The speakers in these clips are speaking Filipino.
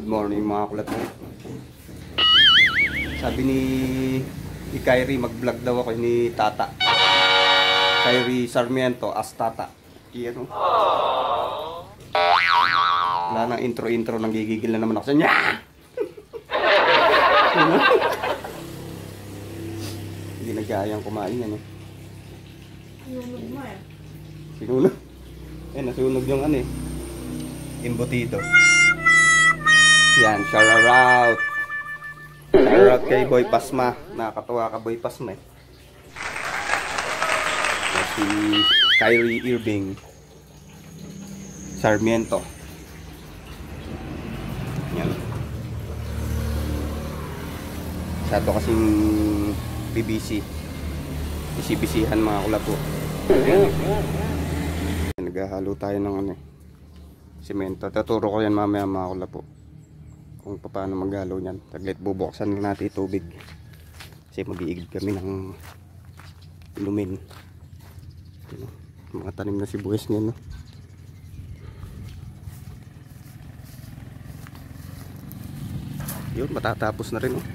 morning mga kulat. Sabi ni Kyrie mag-vlog daw ako ni Tata. Kyrie Sarmiento as Tata. Iyan o. Wala nang intro-intro, nang gigigil na naman ako sa niya. Hindi nagkayang kumain yan eh. Sinunog mo eh. Sinunog? Eh, nasunog yung ano eh. Embutido. Yan, shout out. Shout out kay Boy Pasma. Nakakatuwa ka Boy Pasma eh. Si Kyrie Irving Sarmiento. Yan. Masyado kasing BBC. Bisi-bisihan mga kulapo. Naghahalo tayo ng ano eh, simento. Tuturo ko yan mamaya mga kulapo kung paano maghalo niyan. Taglit bubuksan na natin tubig kasi mag-iigib kami ng inumin. Mga tanim na sibuyas niyan no? Yun, matatapos na rin oh.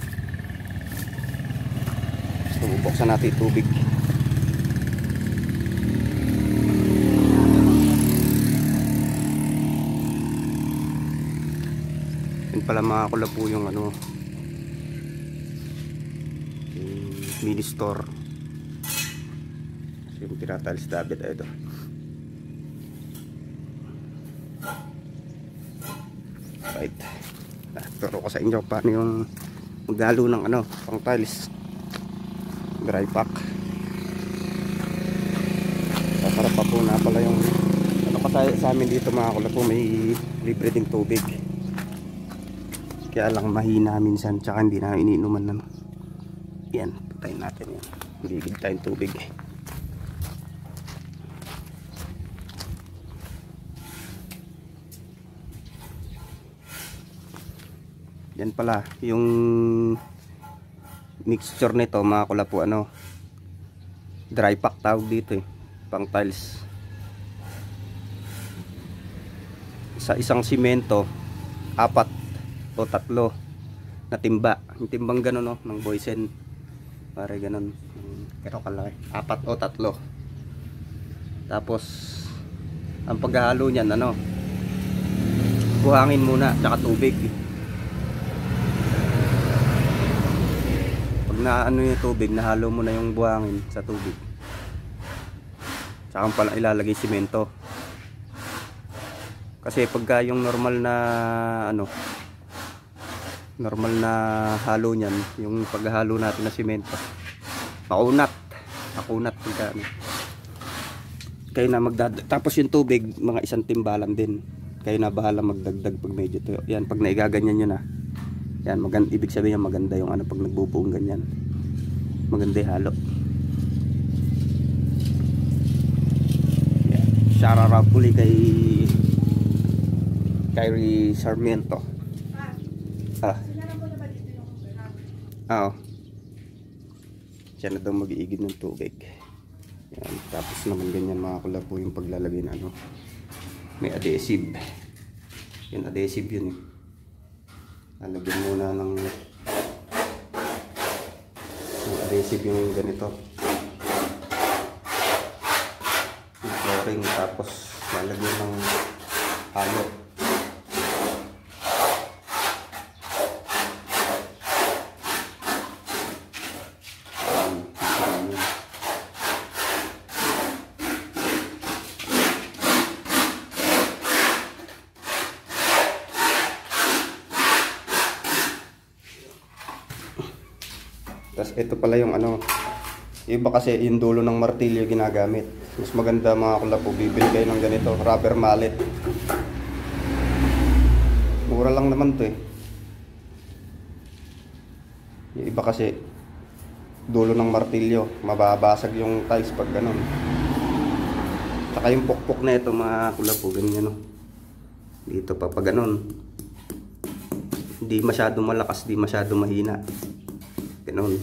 So, bubuksan natin tubig. Yun pala mga kulapo yung ano, yung mini store. Yung tinatiles David ito. Right. Turo ko sa inyo paano yung maghalo ng ano, pang tiles. Dry pack. Para pa po na pala yung ano pa sa amin dito mga kulapo, may libre ding tubig. Kaya lang mahina minsan, tsaka hindi na iniinuman na. Yan, patayin natin yan. Ligid tayong tubig. Yan pala, yung mixture nito mga kulapo, ano, dry pack tawag dito eh, pang tiles. Sa isang simento, 4 o 3 na timba. Yung timbang gano'n no, ng Boysen. Pare gano'n. Pero kalaki. 4 o 3. Tapos ang paghahalo niyan ano, buhangin muna tsaka tubig. Pag na ano yung tubig, nahalo mo na yung buhangin sa tubig. Tsaka pala ilalagay simento. Kasi pagka yung normal na ano, normal na halo niyan, yung paghahalo natin na simento, makunat pagka ano. Kayo na tapos yung tubig mga 1 timbalan din. Kayo na bahala magdagdag pag medyo tuyo. Yan, pag naigaganyan nyo na yan, ibig sabihin maganda yung ano pag nagbubuong ganyan, maganda yung halo. Yan. Shout out uli kay Kyrie Sarmiento. Oo. Siya na daw mag-iigib ng tubig. Yan. Tapos naman ganyan mga kulapo yung paglalagay na ano, may adhesive. Yung adhesive yun eh. Lalagyan muna ng adhesive yung ganito, yung flooring. Tapos lalagyan ng halo. Tapos ito pala yung ano, iba kasi yung dulo ng martilyo ginagamit. Mas maganda mga kulapo, bibili kayo ng ganito, rubber mallet. Mura lang naman to eh. Yung iba kasi dulo ng martilyo, mababasag yung tiles pag ganun. Saka yung pukpok na ito mga kulapo, ganyan no. Dito pa pag ganun, hindi masyado malakas, hindi masyado mahina. Ganun.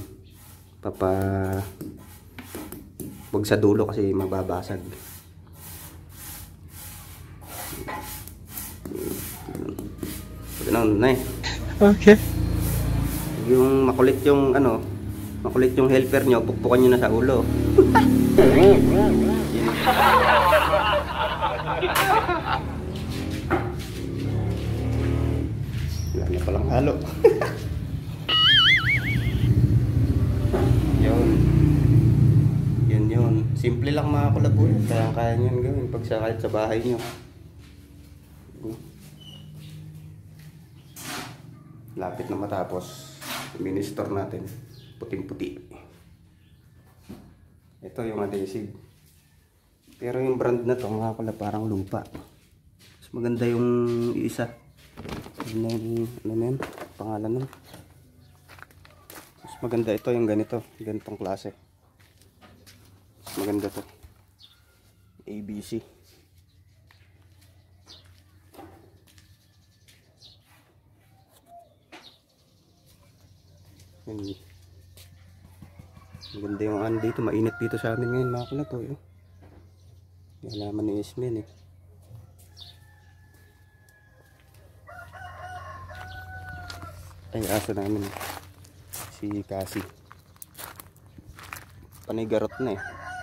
Wag sa dulo kasi mababasag. Ganun na eh. Okay. Yung makulit yung ano, makulit yung helper nyo, pukpukan nyo na sa ulo. Wala na palang halo. Yun. Yun. Simple lang mga kulab po. Kaya nyo gawin pag kahit sa bahay nyo. Lapit na matapos. Minister natin. Puting-puti. Ito yung adhesive. Pero yung brand na to mga kulab parang lupa. Mas maganda yung isa. Ano na yun? Pangalan nun. Mas maganda ito yung ganito. Ganitong klase. Mas maganda to. ABC. Yan. Maganda yung ano dito. Mainit dito sa amin ngayon mga kulab po. Yung halaman ni Ismin eh. Ay, aso namin. Si Cassie. Panay garot na eh.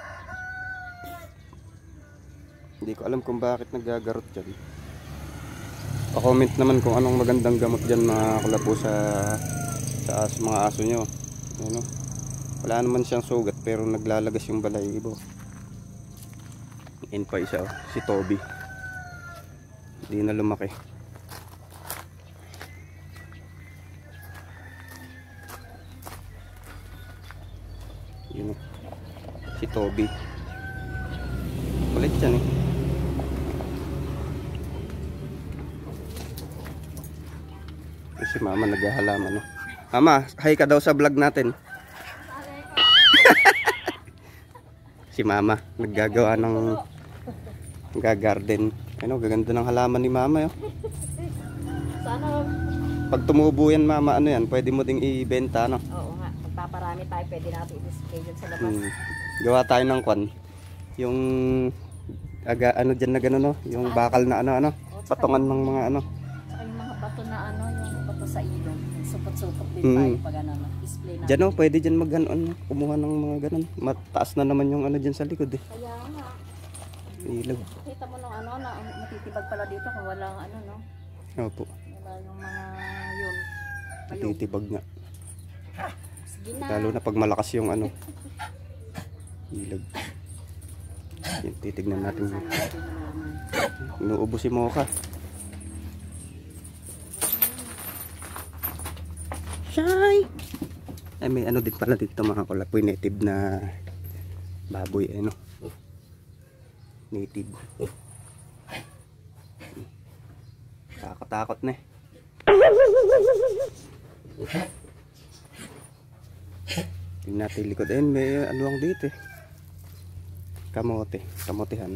Hindi ko alam kung bakit nagagarot dyan. Pa-comment naman kung anong magandang gamot dyan mga kulapo sa mga aso nyo. Ano? Wala naman siyang sugat pero naglalagas yung balahibo. Yan pa isa oh, si Toby. Hindi na lumaki. Yun, si Toby. Kulit yan eh. Si mama naghahalaman no? Mama, hi ka daw sa vlog natin. Si mama naggagawa ng gagarden. Ano, gaganda ng halaman ni mama yun. Sana. Pag tumubo yan mama, ano yan, pwede mo ding ibenta no? Oo nga, magpaparami tayo, pwede natin i-display dyan sa labas. Gawa tayo ng kwan. Yung ano dyan na gano'n no? Yung bakal na ano, patungan ng mga ano. Saka yung mga bato na ano, yung bato sa ilong. Supot-supot din tayo pag ano, display natin. Dyan o, pwede dyan mag ano, kumuha ng mga ganun. Mataas na naman yung ano dyan sa likod eh. Kaya nga. Ilaw. Kita mo nung ano, na matitibag pala dito kung walang ano, no? Opo. Wala yung mga yun. Matitibag nga. Sige na. Lalo na pag malakas yung ano. Ilag. Yan, titignan natin. Inuubo si Mocha. Shy! Ay, may ano din pala dito mga kulapoy. Native na baboy. Ano? Native. Takot-takot na eh. Tingnan natin likod. Ayun, may aluang dito eh. Kamote. Kamotehan.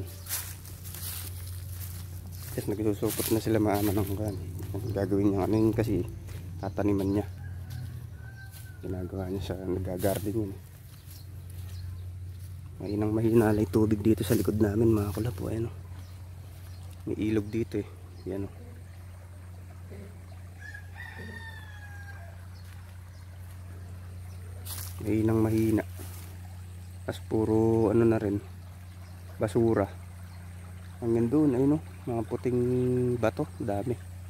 Yes, nagsusupot na sila maano ng kan. Gagawin niya ano yun kasi tataniman niya. Ginagawa niya sa nagagarden yun. Mainang mahinalay tubig dito sa likod namin mga kulapo. Ayun, may ilog dito eh. Yan o. Mainang mahina. As puro ano na rin. Basura. Hanggang doon ayun o. Mga puting bato. Dami.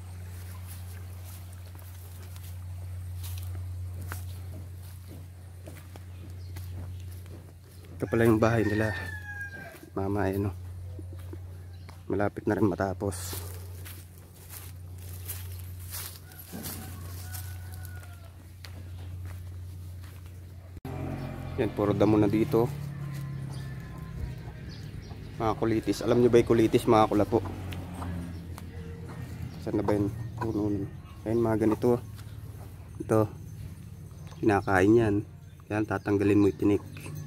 Ito pala yung bahay nila mama ayun o. Malapit na rin matapos. Yan, puro damo na dito. Mga kulitis. Alam nyo ba yung kulitis mga kulapo? Saan na ba yun? Puno nun. Ayan mga ganito. Ito. Kinakain yan. Yan, tatanggalin mo yung tinik.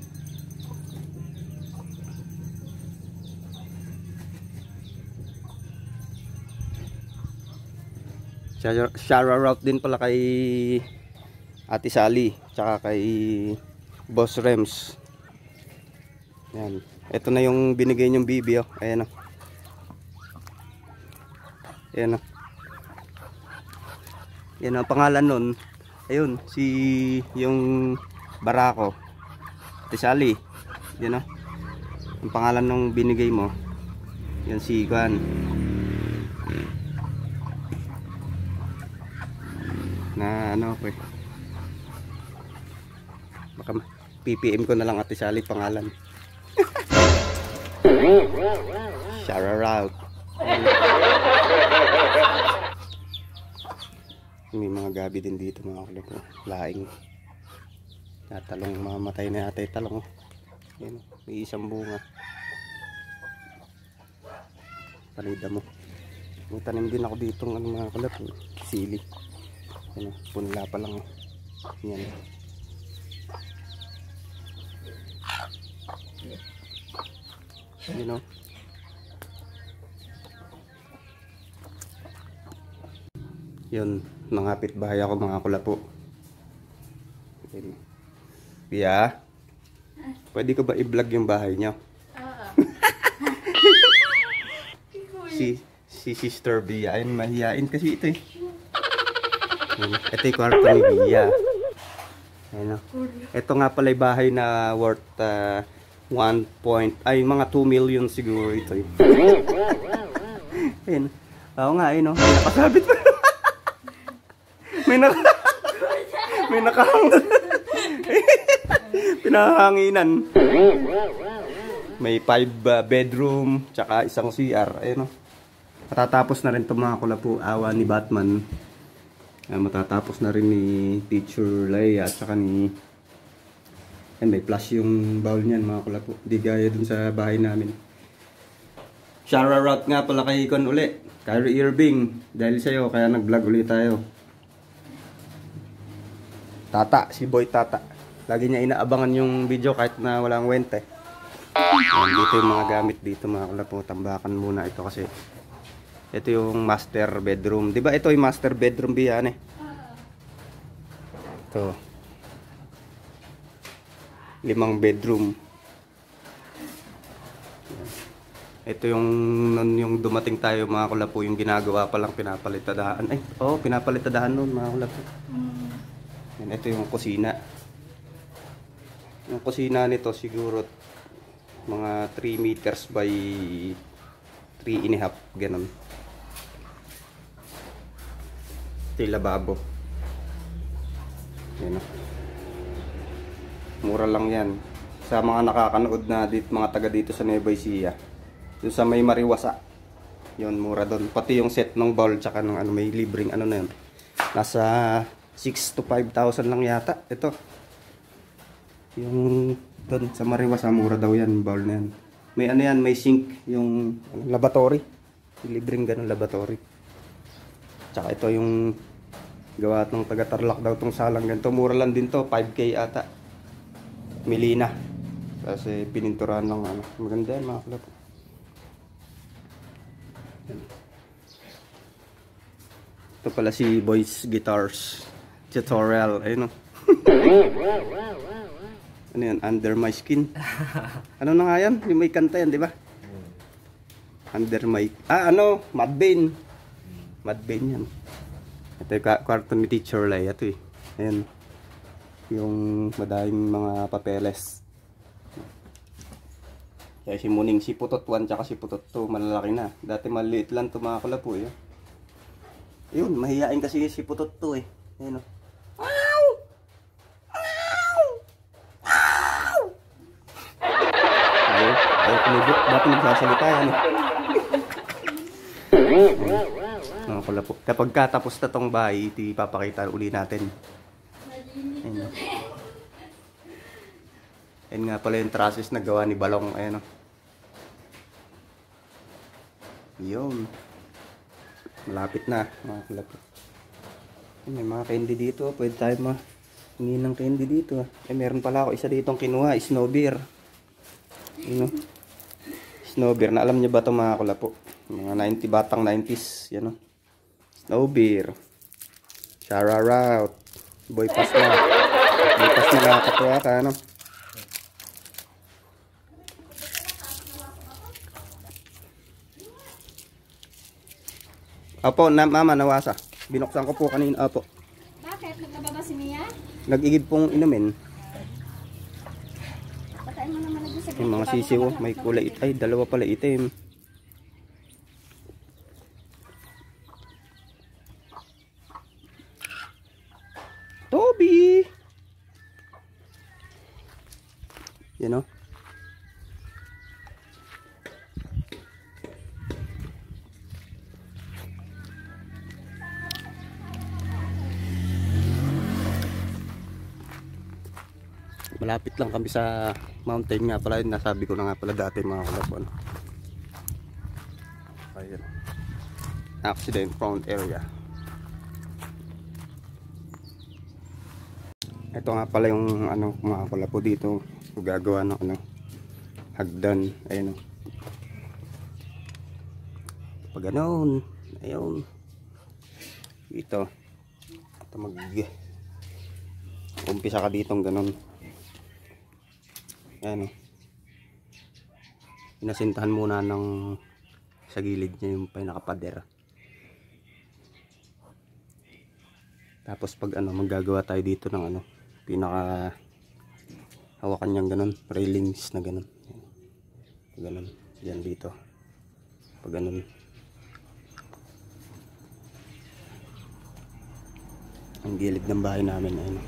Shout din pala kay Ate Sally. Tsaka kay Boss Rems. Yan. Ito na yung binigay niyong bibi oh. Ayan oh. Ayan oh. Yan ang pangalan nun. Ayun, si yung Barako. Tisali. Yan o. Ang pangalan nung binigay mo. Yan si Juan. Na ano ko eh. Baka PPM ko na lang Ate Sally pangalan. Shout out. May mga gabi din dito mga kulit. Laing. Natalong, mamatay na yata yung talong. Yan, may isang bunga. Palida mo. May tanim din ako dito ng mga kulit. Sili. Yan, punla pa lang. Yan. You know. Yun, mangapit bahay ako mga kulapo. Pia, pwede ko ba i-vlog yung bahay niyo? si Sister Bia, ayun, mahihain kasi ito eh. Ito yung kwarto ni Bia. Ayun, ito nga pala yung bahay na worth mga 2 million siguro ito eh. Ayun. Oo nga, ayun o. May nakasabit pa. may nakahang. Pinahanginan. May 5 bedroom, tsaka isang CR. Ayun o. Matatapos na rin ito mga kulapo. Awa ni Batman. Matatapos na rin ni Teacher Leia at tsaka ni... Ayan, may plus yung bowl niyan mga kulapo. Di gaya dun sa bahay namin. Shoutout nga pala kay Ikon uli. Kyrie Irving. Dahil sa'yo, kaya nag-vlog ulit tayo. Tata, si Boy Tata. Lagi niya inaabangan yung video kahit na walang wente. Ayan, dito yung mga gamit dito mga kulapo. Tambakan muna ito kasi ito yung master bedroom. Diba ito yung master bedroom biyan eh. Ito. 5 bedroom. Ito yung dumating tayo mga kulapo, yung ginagawa pa lang pinapalitadahan. Ay, pinapalitadahan noon mga kulapo. Yan, ito yung kusina. Yung kusina nito siguro mga 3 meters by 3.5 ganun. Ito yung lababo. Yan o. Mura lang yan. Sa mga nakakanood na dito, mga taga dito sa Nueva Ecija. Yung sa may Mariwasa. Yun, mura doon. Pati yung set ng bowl tsaka ng ano, may libreng ano na yun. Nasa 6 to 5,000 lang yata. Ito. Yung doon sa Mariwasa, mura daw yan, bowl na yan. May ano yan, may sink, yung lavatory. Libreng ganun lavatory. Tsaka ito yung gawa ng taga Tarlac daw tong salang ganito. Mura lang din to, 5K ata. Milina. Kasi pininturahan ng ano. Maganda yan mga kalap. Ito pala si Boys Guitars tutorial. Ayun o. Ano yan? Under My Skin. Ano na nga yan? Yung may kanta yan, di ba? Under My... Mad Bane. Mad Bane yan. Ito yung kwarto ni Teacher Leia. Ito eh. Ayan. Yung madaming mga papeles. Kaya si Muning, si Putot 1 tsaka si Putot 2 malalaki na. Dati maliit lang ito mga kalapo eh. Yun, mahihain kasi si Putot 2 eh. Ayan o. Ayaw kumibot. Dati nagsasalita yan eh. Mga kalapo. Kapag katapos na tong bahay, ipapakita uli natin. Ayan. Ayan nga pala yung trusses na gawa ni Balong. Ayan o. Yun. Malapit na mga kalapit. May mga candy dito. Pwede tayo hingi ng candy dito. Meron pala ako isa ditong kinuha. Snow beer. Yun o. Snow beer. Na alam niyo ba ito mga kalapo? Mga 90 batang 90s. Yan o. Snow beer. Shoutout. Boy pass na. Boy pass na nakakatuwa ka ano. Opo, mama nawasa. Binuksan ko po kanina po. Bakit? Nagkababa si Mia? Nag-igib pong inumin. Patayin mo naman na sa Yung mga sisiw, may kulay ay dalawa pala itim. Toby! Yan o. Malapit lang kami sa mountain nga pala. Nasabi ko na nga pala dati mga kalapon. Ayan. Accident prone area. Ito nga pala yung ano mga kalapo dito. Gagawa ng ano hagdan. Ayan o. Pag ganoon. Ayun. Ito. Ito umpisa ka ditong ganon. Ayan o. Pinasintahan muna ng sa gilid niya yung pinakapader. Tapos pag ano maggagawa tayo dito ng ano pinaka hawakan niyang ganon, railings na ganon. Pag ganon, yan dito. Pag ganon. Ang gilid ng bahay namin ayun.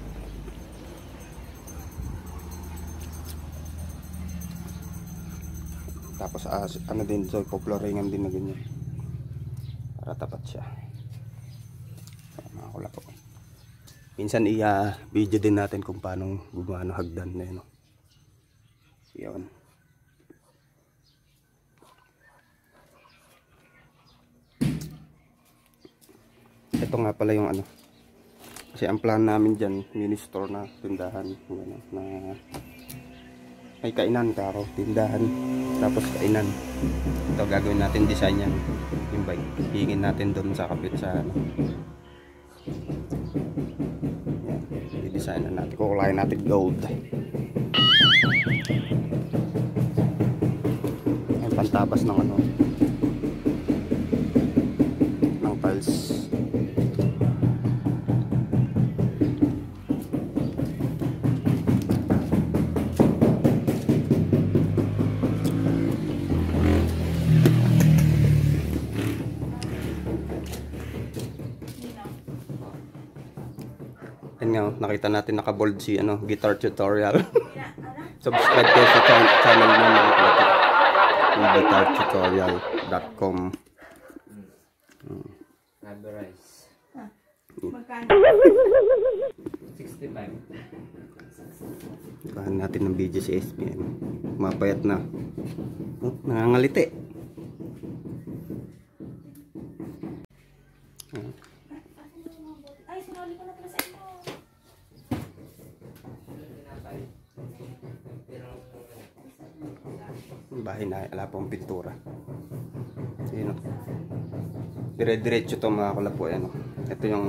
Tapos ano din so poploringan din na ganyan. Para tapat siya. Mga kulapo. Minsan video din natin kung paano gumano hagdan na yun. Yun. Ito nga pala yung ano. Kasi ang plan namin dyan, mini store na tindahan. Ano, na may kainan kako, tindahan. Tapos kainan. Ito gagawin natin design yan. Yung bike. Hingin natin doon sa kapit sa ano. Design na natin, kukulayan natin gold. Ay pantabas ng ano ng tiles. Nakita natin naka-bold si ano, guitar tutorial. Subscribe kayo sa channel niya mga kapatid. guitartutorial.com. Rubberized. Magkano? 65. Ikahan natin ng video si SPM. Mapayat na. Oh, nangangaliti. Ay, sinuli ko na pala sa inyo. Bahay na ala pong pintura. Ayun o. Dire-diretso to mga kalapo. Ayan o. Ito yung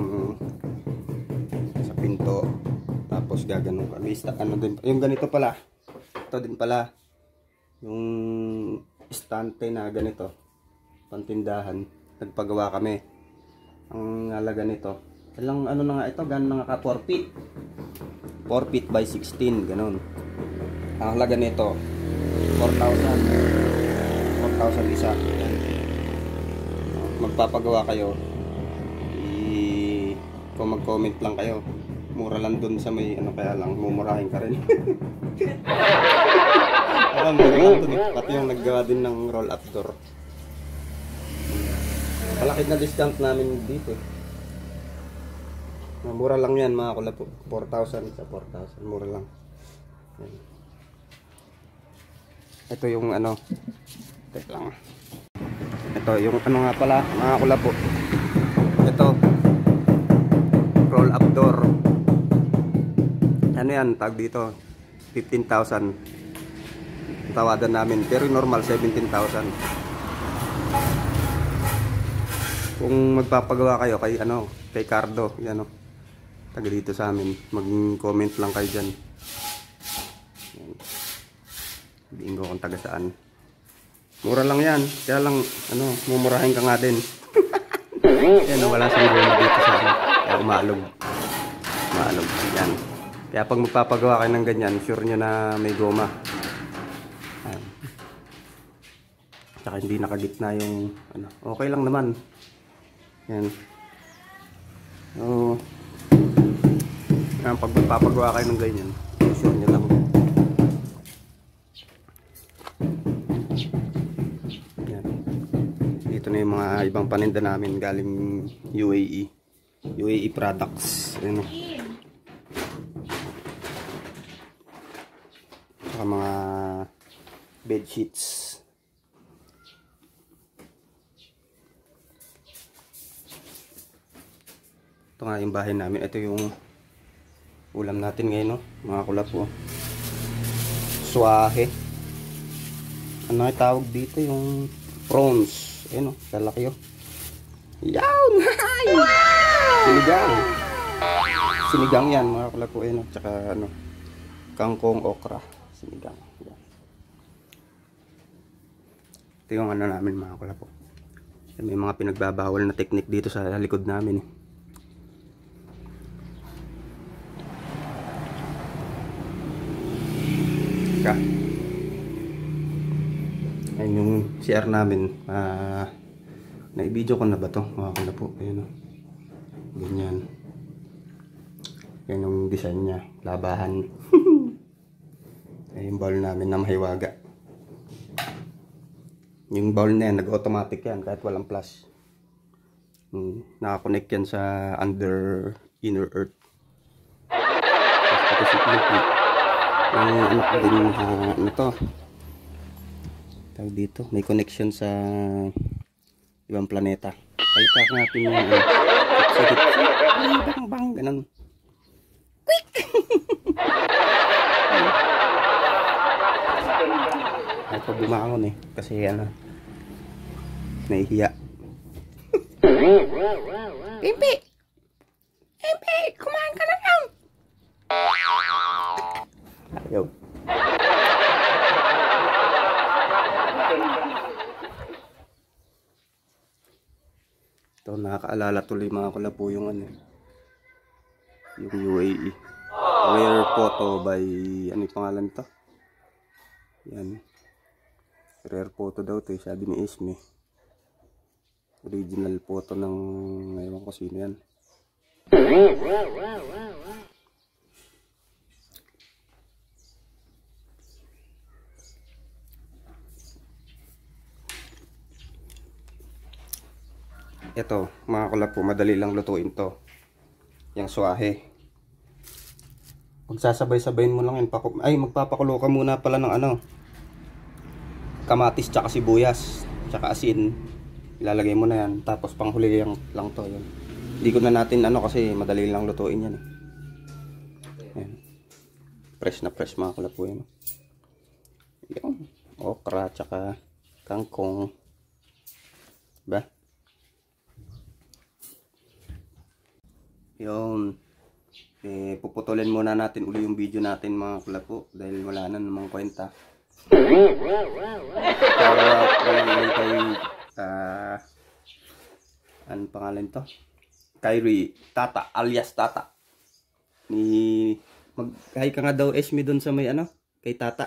sa pinto. Tapos gaganon kami. Ano din, yung ganito pala. Ito din pala. Yung estante na ganito. Pantindahan. Nagpagawa kami. Ang halaga nito. Ilang ano na nga ito. Gano'n na nga ka 4 feet. 4 feet by 16. Ganon. Ang halaga nito. 4,000 isa. Magpapagawa kayo kung mag-comment lang kayo, mura lang dun sa may ano, kaya lang mumurahin ka rin. Alam mo pati yung naggawa din ng roll up door. Malaki na discount namin dito. Mura lang yan mga kulapo. 4,000 sa 4,000, mura lang. Yan. Ito yung ano, tek lang. Ito yung ano nga pala, mga kulapo. Ito, roll up door. Ano yan, tag dito, 15,000. Tawadan namin, pero normal 17,000. Kung magpapagawa kayo kay ano, kay Cardo, yan o. Taga dito sa amin, mag-comment lang kayo dyan. Bingo kung taga saan. Mura lang yan. Kaya lang, ano, mumurahin ka nga din. Yan, wala siyang goma dito sa ano. Kaya umalog. Umalog. Yan. Kaya pag magpapagawa kayo ng ganyan, sure nyo na may goma. Ayan. Tsaka hindi nakagitna yung ano. Okay lang naman. Yan. So, yan, pag magpapagawa kayo ng ganyan, sure nyo lang. Yan. Dito na yung mga ibang paninda namin galing UAE. UAE products. Ayan. Saka mga bed sheets. Ito nga yung bahay namin. Ito yung ulam natin ngayon, no? Mga kulapo. Swahe. Ano yung tawag dito? Yung prawns. Ayun, no? Lalaki, oh. Yawn! Sinigang. Sinigang yan, mga kulapo. Ayun, no? Tsaka, ano, kangkong okra. Sinigang. Yan. Ito yung ano namin, mga kulapo. May mga pinagbabawal na technique dito sa likod namin, eh. Ayan yung CR namin. Na-video ko na ba ito? Mga na po. Ayan, o. Ganyan. Yan yung design niya. Labahan. Ayan yung bowl namin na mahiwaga. Yung bowl na yan, nag-automatic yan kahit walang flash. Nakakonect yan sa under inner earth. Tapos ito si ano ko din ano to tawag dito, may connection sa ibang planeta. Palitak natin yung sakit bang bang ganun quick. Ay pag bumangon eh kasi ano nahihiya. Pimpi Pimpi kumain ka na lang. Ayaw. Ito, nakakaalala tuloy mga kulapo yung ano, yung UAE. Rare photo by, ano yung pangalan to? Yan. Rare photo daw to, sabi ni Isme. Original photo ng, ngayon ko sino yan. Ito, mga kulapo, madali lang lutuin to. Yung swahe. Magsasabay-sabayin mo lang yun. Ay, magpapakulo ka muna pala ng ano. Kamatis tsaka sibuyas. Tsaka asin. Ilalagay mo na yan. Tapos panghuli lang to. Yun. Hindi ko na natin ano kasi madali lang lutuin yan. Yan. Fresh na fresh mga kulapo yun. Yung okra tsaka kangkong. Diba? Yun. Puputulin muna natin uli yung video natin mga kulapo dahil wala na namang kwenta. Kay ano pangalan to? Kyrie Tata alias Tata. Mag-hi ka nga daw Esme doon sa may ano kay Tata.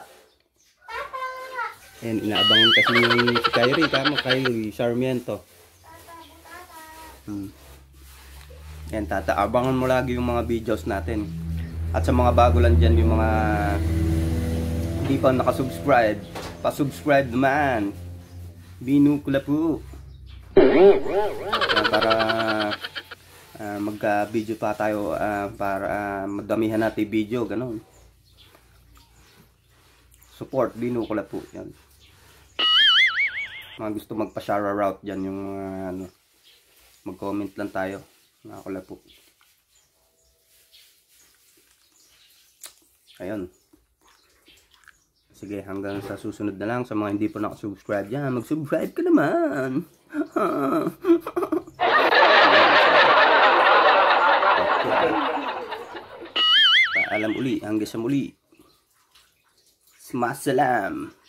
Ayan, inaabangan kasi yung si Kyrie kamo Kyrie Sarmiento. Yan Tata, abangan mo lagi yung mga videos natin. At sa mga bago lang dyan, yung mga hindi pa nakasubscribe, pa-subscribe naman. Binukula po. Para magka-video pa tayo, para madamihan natin video, ganun. Support, binukula po. Yan. Mga gusto magpa-shoutout dyan, yung ano, mag-comment lang tayo. Nakakula po. Ayun. Sige, hanggang sa susunod na lang. Sa mga hindi po nakasubscribe yan, mag-subscribe ka naman. Okay. Paalam uli, hanggang sa muli. Smasalam.